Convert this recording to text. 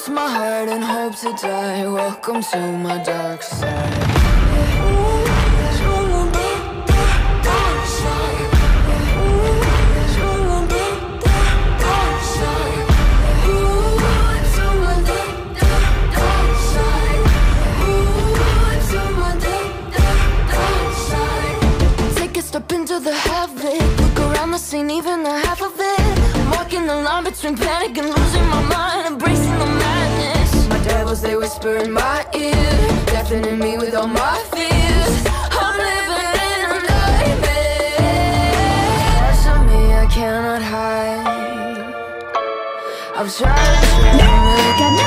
lost my heart and hope to die. Welcome to my dark side. Step into the havoc, look around the scene, even the half of it. I'm walking the line between panic and losing my mind, embracing the madness. My devils, they whisper in my ear, deafening me with all my fears. I'm living in a nightmare. Parts of me I cannot hide. I've tried to